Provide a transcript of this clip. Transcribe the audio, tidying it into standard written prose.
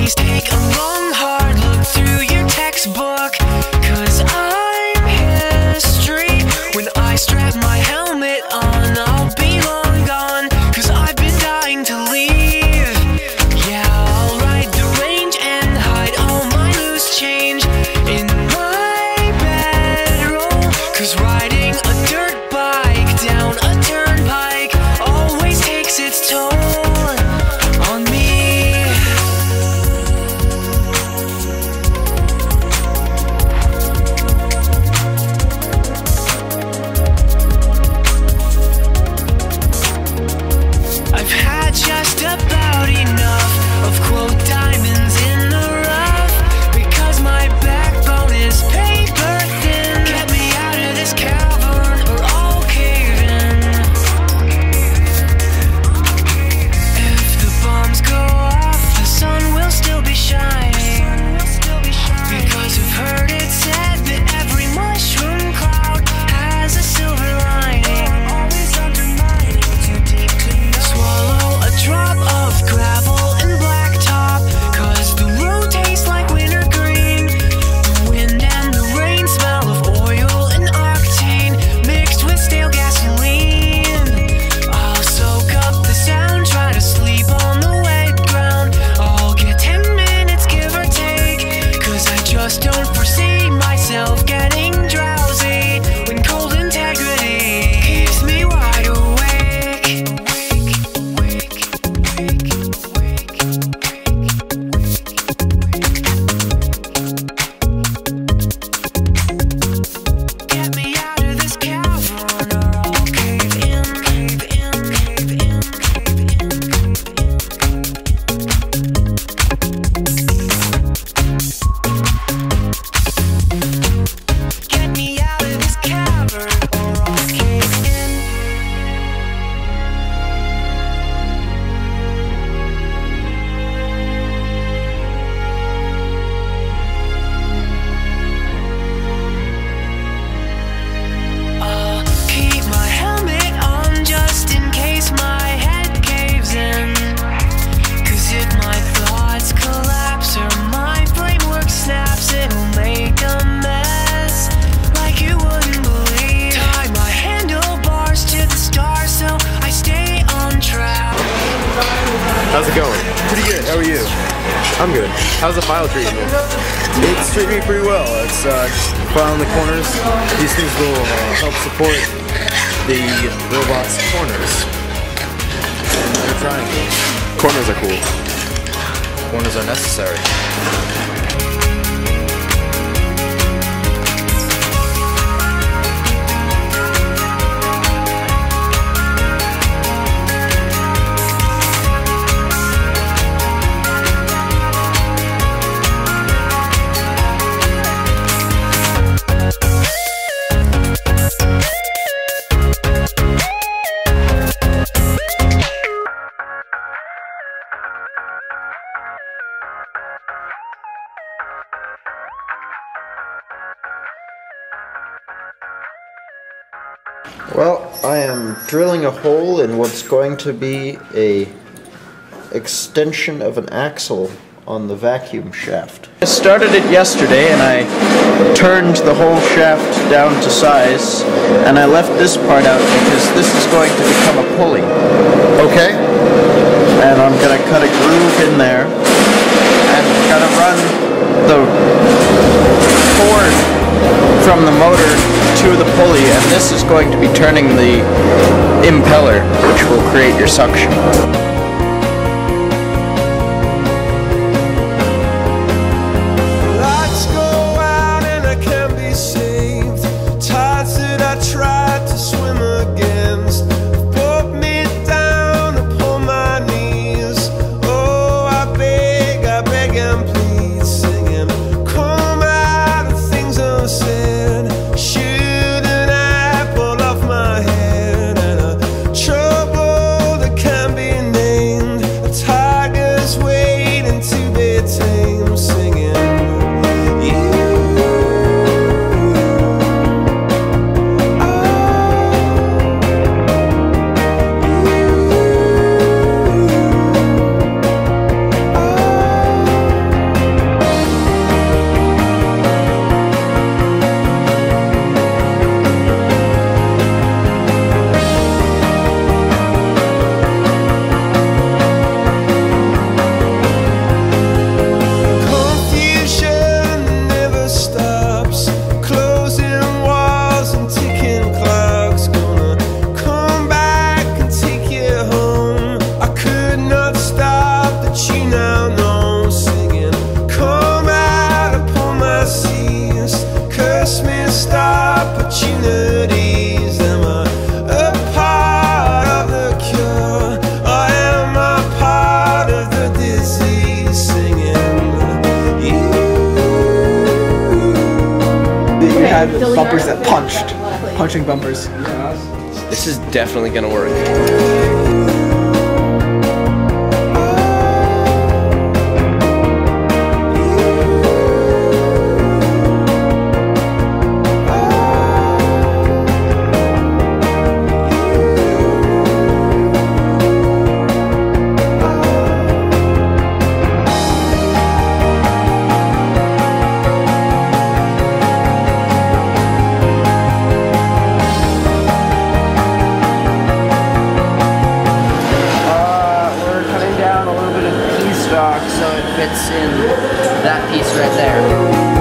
Please take a long hard look through your textbook, 'cause I'm history. When I strap my helmet on, I'll be long gone, 'cause I've been dying to leave. Yeah, I'll ride the range and hide all my loose change in my bedroll, 'cause riding a dirt bike down a turnpike always takes its toll on me. I've had just about enough of quote diamonds in the rough, because my backbone is paper thin. Get me out of this cavern or I'll cave in. If the bombs go off, the sun will still be shining, because I've heard it said that every mushroom cloud has a silver lining. Swallow a drop of gravel and blacktop, 'cause the road tastes like wintergreen. The wind and the rain smell of oil and octane mixed with stale gasoline. I'll soak up the sound, try to sleep on the wet ground. I'll get 10 minutes give or take, 'cause I just don't foresee myself getting drowsy when cold integrity keeps me wide awake. Get me out of this cavern or I'll cave in, cave in, cave in, cave in, Get me out of this cavern or I'll cave in. I'll keep my helmet on just in case my head caves in, 'cause if my thoughts collapse or my framework snaps, it'll make a mess like you wouldn't believe. Tie my handlebars to the stars so I stay on track. How's it going? Pretty good. How are you? I'm good. How's the file treating you? It's treating me pretty well. It's just filing the corners. These things will help support the robot's corners. And they're triangles. Corners are cool. Corners are necessary. Well, I am drilling a hole in what's going to be a extension of an axle on the vacuum shaft. I started it yesterday and I turned the whole shaft down to size, and I left this part out because this is going to become a pulley. Okay. And I'm going to cut a groove in there, and we're going to run the cord from the motor to the pulley, and this is going to be turning the impeller, which will create your suction. Lights go out and I can't be saved. Tides that I tried to swim against brought me down upon my knees. Oh, I beg and plead, singing, come out of things unsaid. Shoot an apple off my head, and a trouble that can't be named. had bumpers that punched. Punching bumpers. This is definitely gonna work. So it fits in that piece right there.